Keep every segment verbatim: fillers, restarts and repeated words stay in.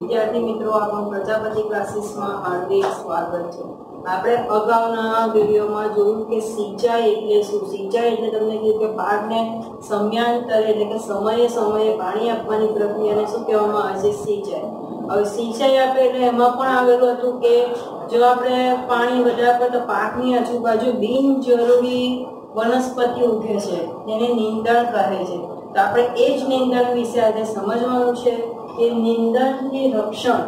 વિદ્યાર્થી મિત્રો, આપણું પ્રજાપતિ ક્લાસીસમાં હાર્દિક સ્વાગત છે। આપણે અગાઉના વિડીયોમાં જોયું કે સિંચાઈ એટલે શું। સિંચાઈ એટલે તમને કીધું કે પાકને સમયાંતરે એટલે કે સમયે સમયે પાણી આપવાની પ્રક્રિયાને શું કહેવામાં આવે છે? સિંચાઈ। હવે સિંચાઈ આપે એટલે એમાં પણ આવેલું હતું કે જો આપણે પાણી વધારે આપે તો પાકની આજુબાજુ બિનજરૂરી વનસ્પતિ ઉગે છે, તેને નીંદણ કહે છે। તો આપણે એ જ નીંદણ વિશે આજે સમજવાનું છે કે નીંદણથી રક્ષણ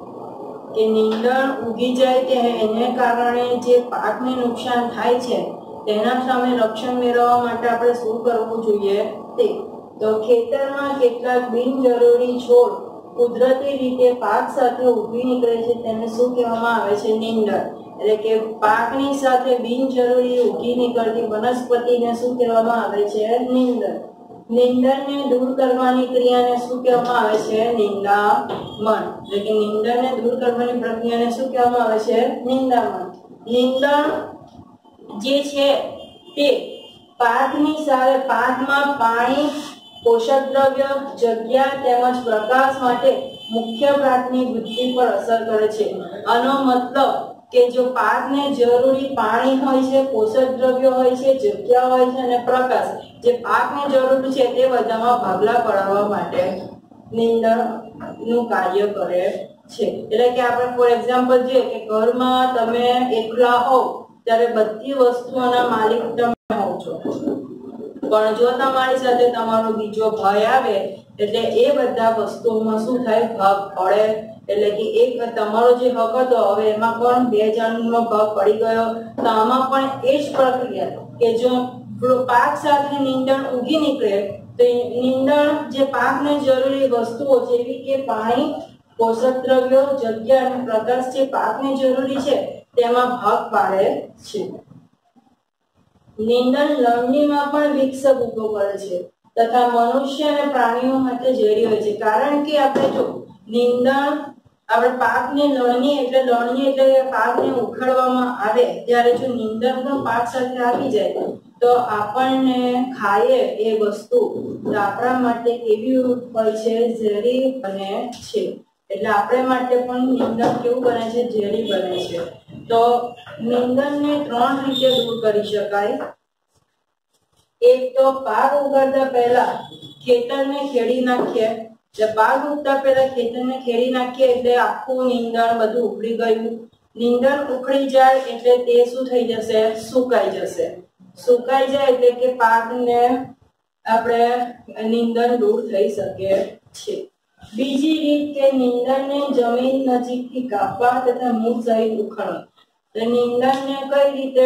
કે નીંદણ ઉગી જાય કે એને કારણે જે પાકને નુકસાન થાય છે તેના સામે રક્ષણ મેળવવા માટે આપણે શું કરવું જોઈએ તે। તો ખેતરમાં કેટલાક બિનજરૂરી છોડ કુદરતી રીતે પાક સાથે ઉગી નીકળે છે તેને શું કહેવામાં આવે છે? નીંદણ। એટલે કે પાકની સાથે બિનજરૂરી ઉગી નીકળતી વનસ્પતિને શું કહેવામાં આવે છે? નીંદણ। નીંદણને દૂર કરવાની ક્રિયાને શું કહેવામાં આવે છે? નિંદામણ। એટલે કે નીંદણને દૂર કરવાની પ્રક્રિયાને શું કહેવામાં આવે છે? નિંદામણ। નીંદણ જે છે તે પાકની સાથે પાકમાં પાણી, પોષક દ્રવ્ય, જગ્યા તેમજ પ્રકાશ માટે મુખ્ય પાકની વૃદ્ધિ પર અસર કરે છે। આનો મતલબ કે જો પાકને જરૂરી પાણી હોય છે, પોષક દ્રવ્ય હોય છે, જગ્યા હોય છે અને પ્રકાશ જે પાકને જરૂરી છે તે બધામાં ભાગલા પડાવવા માટે નીંદણ નું કાર્ય કરે છે। એટલે કે આપણે ફોર એક્ઝામ્પલ જોઈએ કે ઘરમાં તમે એકલા હો ત્યારે બધી વસ્તુઓના માલિક તમે હોવ છો, પણ જો તમારી સાથે તમારો બીજો ભાઈ આવે એટલે એ બધા વસ્તુઓમાં શું થાય? ભાગ પડે। એટલે કે એક તમારો જે હક હતો હવે એમાં પણ બે જણનો ભાગ પડી ગયો। તો આમાં પણ એ જ પ્રક્રિયા કે જો પાક સાથે નીંદણ ઉગી નીકળે તો નીંદણ જે પાકને જરૂરી વસ્તુઓ જેવી કે પાણી, પોષક દ્રવ્યો, જગ્યા અને પ્રકાશ જે પાકને જરૂરી છે તેમાં ભાગ પાડે છે। નીંદણ લણણીમાં પણ વિક્ષેપ ઉભો કરે છે તથા મનુષ્ય અને પ્રાણીઓ માટે ઝેરી હોય છે। કારણ કે આપણે જો નીંદણ આપણે પાકની લણણી એટલે લણણી એટલે પાકને ઉખાડવામાં આવે ત્યારે જો નીંદણ પણ પાક સાથે આવી જાય તો આપણને ખાઈએ એ વસ્તુ આપણા માટે કેવી હોય છે? ઝેરી બને છે। એટલે આપણે માટે પણ નીંદણ કેવું બને છે? ઝેરી બને છે। તો નીંદણને ત્રણ રીતે દૂર કરી શકાય। એક તો પાક ઉગાડતા પહેલા ખેતરને ખેડી નાખીએ। એટલે પાક ઉગતા પહેલા ખેતરને ખેડી નાખીએ એટલે આખું નીંદણ બધું ઉખડી ગયું। નીંદણ ઉખડી જાય એટલે તે શું થઈ જશે? સુકાઈ જશે। સુકાઈ જાય એટલે કે પાકને આપણે નીંદણ દૂર થઈ શકે છે। બીજી રીત કે નીંદણને જમીન નજીકથી કાપવા તથા મૂળ સહિત ઉખાડવા। તો નીંદણને કઈ રીતે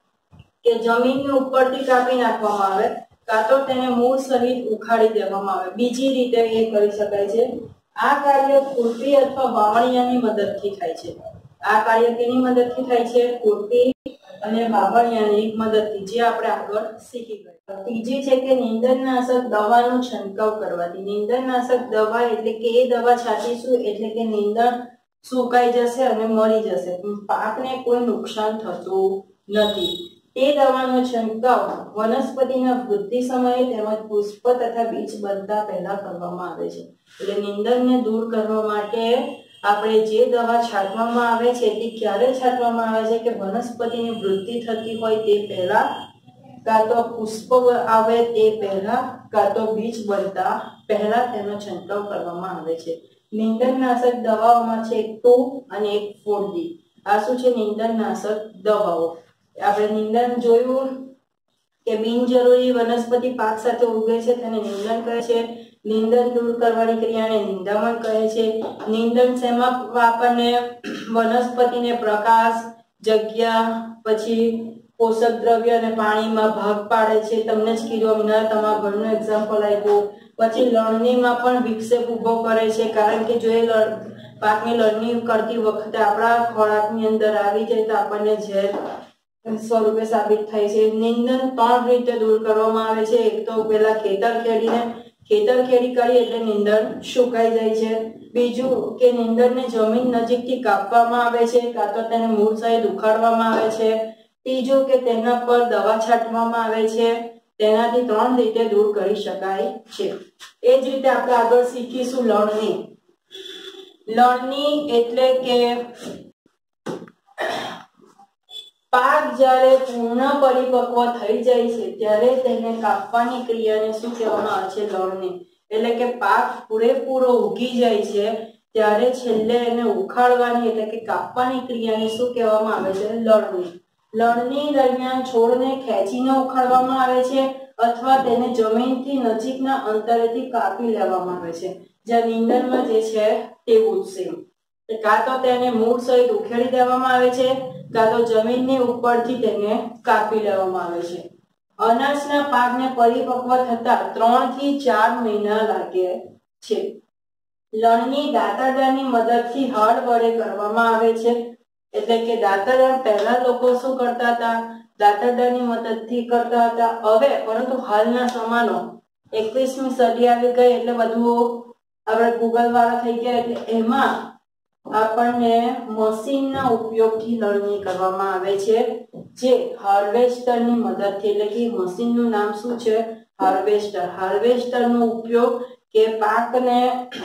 કે જમીનની ઉપરથી કાપી નાખવામાં આવે કાં તો તેને મૂળ સહિત ઉખાડી દેવામાં આવે। બીજી રીતે એ કરી શકાય છે। આ કાર્ય ખુરપી અથવા વાવણિયાની મદદથી થાય છે। આ કાર્ય કેની મદદથી થાય છે? ખુરપી અને વાવણિયાની મદદથી, જે આપણે આગળ શીખી ગયા। ત્રીજી છે કે નીંદણનાશક દવાનો છંટકાવ કરવાથી। નીંદણનાશક દવા એટલે કે એ દવા છાંટીશું એટલે કે નીંદણ સુકાઈ જશે અને મરી જશે, પાકને કોઈ નુકસાન થતું નથી। તે દવાનો છંટકાવ વનસ્પતિના વૃદ્ધિ સમયે તેમજ પુષ્પ તથા બીજ બનતા પહેલા કરવામાં આવે છે। એટલે નીંદણને દૂર કરવા માટે આપણે જે દવા છાંટવામાં આવે છે તે ક્યારે છાંટવામાં આવે છે? કે વનસ્પતિની વૃદ્ધિ થતી હોય તે પહેલા, કાં તો પુષ્પ આવે તે પહેલા, કાં તો બીજ બનતા પહેલા તેનો છંટકાવ કરવામાં આવે છે। નીંદણનાશક દવાઓમાં છે એક ટુ અને એક ફોર ડી। આ શું છે? નીંદણનાશક દવાઓ। આપણે નીંદણ જોયું કે બિનજરૂરી વનસ્પતિ પાક સાથે ઉગે છે તેને નીંદણ કહે છે। નીંદણ દૂર કરવાની ક્રિયાને નિંદામણ કહે છે। નીંદણ શેમાં આપણને વનસ્પતિને પ્રકાશ, જગ્યા, પછી પોષક દ્રવ્ય અને પાણીમાં ભાગ પાડે છે। તમને જ કીધું હમણાં તમારા ઘરનું એક્ઝામ્પલ આપ્યું। પછી લણણીમાં પણ વિક્ષેપ ઉભો કરે છે કારણ કે જો એ પાકની લણણી કરતી વખતે આપણા ખોરાકની અંદર આવી જાય તો આપણને ઝેર સ્વરૂપે સાબિત થાય છે। નીંદણ ત્રણ રીતે દૂર કરવામાં આવે છે। એક તો પેલા ખેતર ખેડીને ખેતર ખેડી કરી એટલે નીંદણ સુકાઈ જાય છે। બીજું કે નીંદણને જમીન નજીકથી કાપવામાં આવે છે કાં તો તેને મૂળ સહિત ઉખાડવામાં આવે છે। ત્રીજું કે તેના પર દવા છાંટવામાં આવે છે। તેનાથી ત્રણ રીતે દૂર કરી શકાય છે। એ જ રીતે આપણે આગળ શીખીશું લણણી। લણણી એટલે કે પાક જ્યારે પૂર્ણ પરિપક્વ થઈ જાય છે ત્યારે તેને કાપવાની ક્રિયાને શું કહેવામાં આવે છે? લણણી. એટલે કે પાક પૂરેપૂરો ઉગી જાય છે ત્યારે છેલ્લે એને ઉખાડવાની એટલે કે કાપવાની ક્રિયાને શું કહેવામાં આવે છે? લણણી. લણણી દરમિયાન છોડને ખેંચીને ઉખાડવામાં આવે છે અથવા તેને જમીનથી નજીકના અંતરેથી કાપી લેવામાં આવે છે. જ્યાં નીંદણમાં જે છે તેવું જ છે. કાં તો તેને મૂળ સહિત ઉખેડી દેવામાં આવે છે, કાં તો જમીનની ઉપરથી તેને કાપી લેવામાં આવે છે. અનાજના પાકને પરિપક્વ થતા ત્રણ થી ચાર મહિના લાગે છે. લણણી દાંતરડાની મદદથી હળ વડે કરવામાં આવે છે. એટલે કે દાંતરડા પહેલા લોકો શું કરતા હતા? દાંતરડાની મદદથી કરતા હતા. હવે પરંતુ હાલના જમાનો એકવીસમી સદી આવી ગઈ એટલે બધું આપણે ગૂગલ વાળા થઈ ગયા એટલે એમાં આપણને મશીનના ઉપયોગથી લણણી કરવામાં આવે છે, જે હાર્વેસ્ટરની મદદથી. એટલે કે મશીનનું નામ શું છે? હાર્વેસ્ટર. હાર્વેસ્ટરનો ઉપયોગ કે પાકને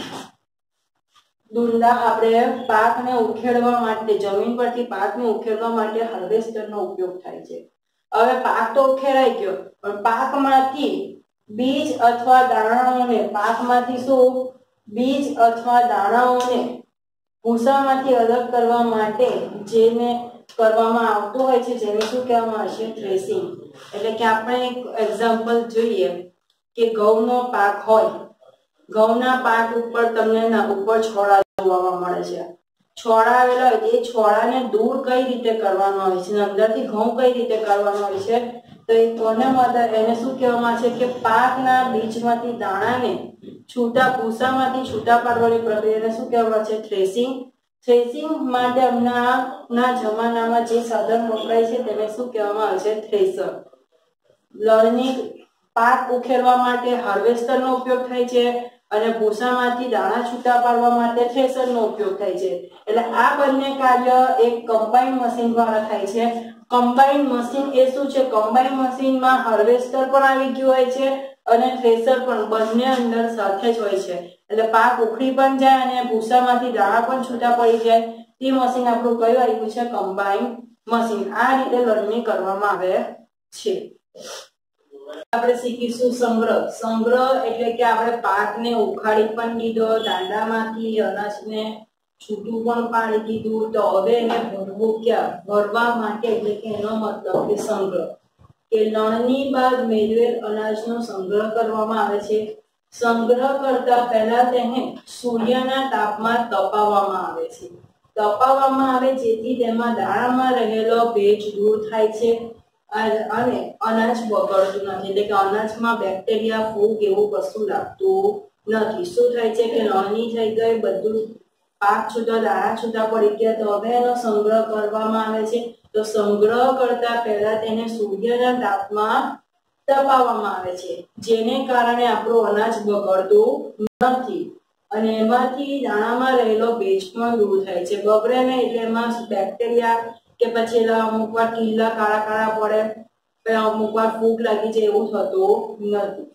ડુંડા આપણે પાકને ઉખેડવા માટે જમીન પરથી પાકને ઉખેડવા માટે હાર્વેસ્ટરનો ઉપયોગ થાય છે. હવે પાક તો ઉખેરાઈ ગયો પણ પાકમાંથી બીજ અથવા દાણાઓને પાકમાંથી શું બીજ અથવા દાણાઓને ભૂસામાંથી અલગ કરવા માટે જેને કરવામાં આવતું હોય છે જેને શું કહેવામાં આવે છે? થ્રેસિંગ. એટલે કે આપણે એક એક્ઝામ્પલ જોઈએ કે ઘઉંનો પાક હોય, ઘઉંના પાક ઉપર તમને ઉપર છોડા જોવા મળે છે. છોડા આવેલા હોય એ છોડાને દૂર કઈ રીતે કરવાનો હોય છે, અંદરથી ઘઉં કઈ રીતે કરવાનો હોય છે? તો એ કોને મદદ એને શું કહેવામાં છે કે પાકના બીજમાંથી દાણાને છૂટા ભૂસામાંથી છૂટા પાડવાની પ્રક્રિયાને શું કહેવામાં છે? થ્રેસિંગ. થ્રેસિંગ માટે હમણાંના જમાનામાં જે સાધન વપરાય છે તેને શું કહેવામાં આવે છે? થ્રેસર. લણણી પાક ઉખેડવા માટે હાર્વેસ્ટરનો ઉપયોગ થાય છે અને ભૂસામાંથી દાણા છૂટા પાડવા માટે થ્રેસરનો ઉપયોગ થાય છે. એટલે આ બંને કાર્ય એક કમ્બાઈન મશીન દ્વારા થાય છે. કમ્બાઈન મશીન એ શું છે? કમ્બાઈન મશીનમાં હાર્વેસ્ટર પણ આવી ગયું હોય છે અને થ્રેસર પણ, બંને અંદર સાથે જ હોય છે. એટલે પાક ઉખડી પણ જાય અને ભૂસામાંથી દાણા પણ છૂટા પડી જાય. તે મશીન આપણું કયું આવ્યું છે? Combine machine. આ રીતે લણણી કરવામાં આવે છે. આપણે શીખીશું સંગ્રહ. સંગ્રહ એટલે કે આપણે પાકને ઉખાડી પણ દીધો, દાંડામાંથી અનાજને છૂટું પણ પાડી દીધું, તો હવે એને ભરવું ક્યાં? ભરવા માટે એટલે કે એનો મતલબ કે સંગ્રહ. કે લણણી બાદ મેળવેલ અનાજનો સંગ્રહ કરવામાં આવે છે. સંગ્રહ કરતા પહેલા તેને સૂર્યના તાપમાં તપાવવામાં આવે છે. તપાવવામાં આવે જેથી તેમાં દાણામાં રહેલો ભેજ દૂર થાય છે અને અનાજ બગડતું નથી. એટલે કે અનાજમાં બેક્ટેરિયા, ફૂગ એવું કશું લાગતું નથી. શું થાય છે કે લણણી થઈ ગઈ, બધું પાક છૂટો, દાણા છૂટા પડી ગયા, તો હવે એનો સંગ્રહ કરવામાં આવે છે. તો સંગ્રહ કરતા પહેલા તેને સૂર્યના તાપમાં તપાવવામાં આવે છે, જેને કારણે આપણું અનાજ બગડતું નથી અને એમાંથી દાણામાં રહેલો ભેજ પણ દૂર થાય છે. બગડે નહીં એટલે એમાં બેક્ટેરિયા કે પછી અમુક વાર ટીલા કાળા કાળા પડે, અમુક વાર ફૂગ લાગી જાય, એવું થતું નથી.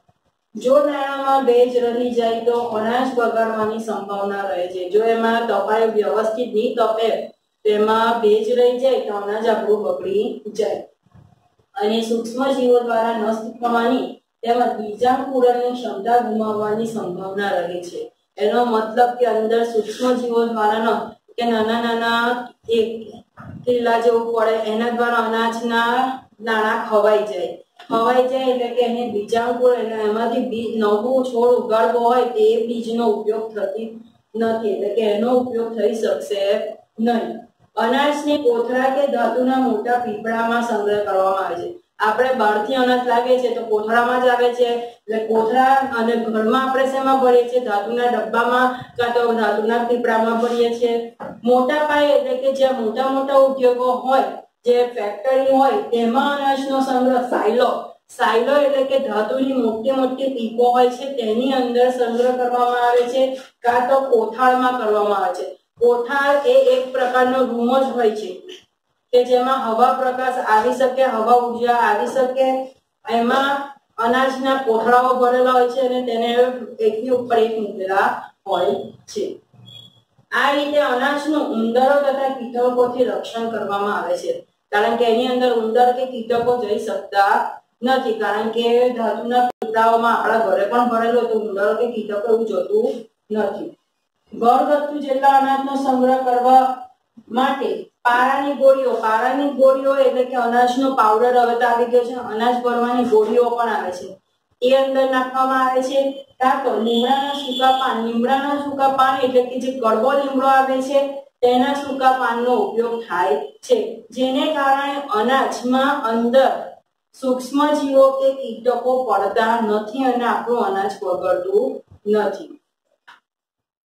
જો દાણામાં ભેજ રહી જાય તો અનાજ બગાડવાની સંભાવના રહે છે. જો એમાં તપાય વ્યવસ્થિત નહીં તપે તો એમાં ભેજ રહી જાય તો અનાજ આપણું બગડી જાય અને સૂક્ષ્મ જીવો દ્વારા નષ્ટ થવાની તેમજ બીજાણુકુળની ક્ષમતા ગુમાવવાની સંભાવના રહે છે. એનો મતલબ કે અંદર સૂક્ષ્મ જીવો દ્વારા કે નાના નાના એક કિલ્લા જેવું પડે એના દ્વારા અનાજના દાણા ખવાઈ જાય. ખવાઈ જાય એટલે કે એને બીજાણુકુળ એટલે એમાંથી બીજ નવું છોડ ઉગાડવો હોય તે બીજનો ઉપયોગ થતી નથી, એટલે કે એનો ઉપયોગ થઈ શકશે નહીં. અનાજને કોથળા કે ધાતુના મોટા પીપળામાં સંગ્રહ કરવામાં આવે છે. આપણે બહારથી અનાજ લાવીએ છીએ તો કોથળામાં જ આવે છે. એટલે કોથળા અને ઘરમાં આપણે શેમાં ભરીએ છીએ? ધાતુના ડબ્બામાં કાં તો ધાતુના પીપળામાં ભરીએ છીએ. મોટા પાયે એટલે કે જ્યાં મોટા મોટા ઉદ્યોગો હોય, જે ફેક્ટરી હોય, તેમાં અનાજનો સંગ્રહ સાયલો સાયલો એટલે કે ધાતુની મોટી મોટી પીપો હોય છે તેની અંદર સંગ્રહ કરવામાં આવે છે, કાં તો કોથાળમાં કરવામાં આવે છે. કોઠાળ એ એક પ્રકારનો રૂમ જ હોય છે કે જેમાં હવા પ્રકાશ આવી શકે, હવા ઉર્જા આવી શકે. એમાં અનાજના કોથળાઓ ભરેલા હોય છે અને તેને એકની ઉપર એક મૂકેલા હોય છે. આ રીતે અનાજનું ઉંદરો તથા કીટકોથી રક્ષણ કરવામાં આવે છે, કારણ કે એની અંદર ઉંદર કે કીટકો જઈ શકતા નથી, કારણ કે ધાતુના પીપળાઓમાં આપણા ઘરે પણ ભરેલો તો ઉંદરો કે કીટકો એવું જતું નથી. ઘરગથ્થુ જેટલા અનાજનો સંગ્રહ કરવા માટે પારાની ગોળીઓ, પારાની ગોળીઓ એટલે કે અનાજનો પાવડર હવે તો આવી ગયો છે, અનાજ ભરવાની ગોળીઓ પણ આવે છે, એ અંદર નાખવામાં આવે છે. કાં તો લીમડાના સૂકા પાન, લીમડાના સૂકા પાન એટલે કે જે કડવો લીમડો આવે છે તેના સૂકા પાનનો ઉપયોગ થાય છે, જેને કારણે અનાજમાં અંદર સૂક્ષ્મ જીવો કે કીટકો પડતા નથી અને આપણું અનાજ બગડતું નથી.